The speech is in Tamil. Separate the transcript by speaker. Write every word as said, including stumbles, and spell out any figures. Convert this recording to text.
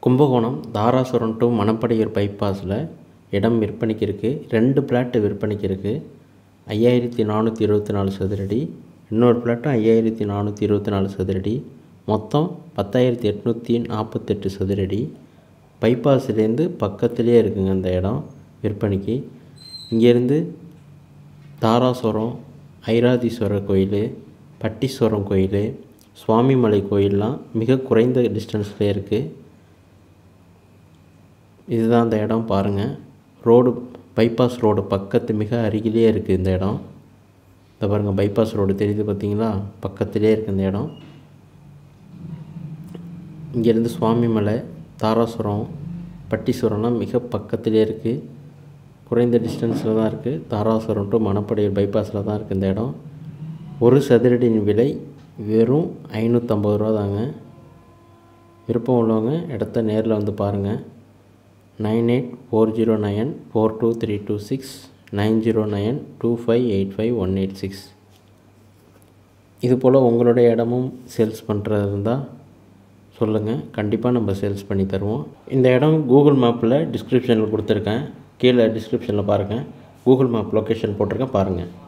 Speaker 1: கும்பகோணம் தாராசுரம் டு மணப்படையூர் பைபாஸில் இடம் விற்பனைக்கு இருக்குது. ரெண்டு பிளாட்டு விற்பனைக்கு இருக்குது. ஐயாயிரத்தி நானூற்றி இருபத்தி நாலு சதுரடி, இன்னொரு பிளாட்டும் ஐயாயிரத்தி நானூற்றி இருபத்தி நாலு சதுரடி, மொத்தம் பத்தாயிரத்தி எட்நூற்றி நாற்பத்தெட்டு சதுரடி. பைபாஸ்லேருந்து பக்கத்துலேயே இருக்குங்க அந்த இடம் விற்பனைக்கு. இங்கேருந்து தாராசுரம், ஐராதீஸ்வரர் கோயில், பட்டீஸ்வரம் கோயில், சுவாமிமலை கோயிலெலாம் மிக குறைந்த டிஸ்டன்ஸ்லேயே இருக்குது. இதுதான் அந்த இடம் பாருங்கள். ரோடு பைபாஸ் ரோடு பக்கத்து மிக அருகிலே இருக்குது இந்த இடம். இந்த பாருங்கள், பைபாஸ் ரோடு தெரியுது பார்த்தீங்களா, பக்கத்திலே இருக்குது இந்த இடம். இங்கேருந்து சுவாமிமலை, தாராசுரம், பட்டீஸ்வரம்லாம் மிக பக்கத்திலே இருக்குது. குறைந்த டிஸ்டன்ஸில் தான் இருக்குது. தாராசுரம் டு மணப்படையூர் பைபாஸில் தான் இருக்குது இந்த இடம். ஒரு சதுரடியின் விலை வெறும் ஐநூற்றம்பது ரூபா தாங்க. விருப்பம் உள்ளவங்க இடத்த நேரில் வந்து பாருங்கள். Nine eight four zero nine four two three two six nine zero nine two five eight five one eight six. இதுபோல் உங்களுடைய இடமும் சேல்ஸ் பண்ணுறது இருந்தால் சொல்லுங்கள், கண்டிப்பாக நம்ம சேல்ஸ் பண்ணி தருவோம். இந்த இடம் கூகுள் மேப்பில் டிஸ்கிரிப்ஷனில் கொடுத்துருக்கேன், கீழே டிஸ்கிரிப்ஷனில் பாருங்கள். கூகுள் மேப் லொக்கேஷன் போட்டிருக்கேன், பாருங்கள்.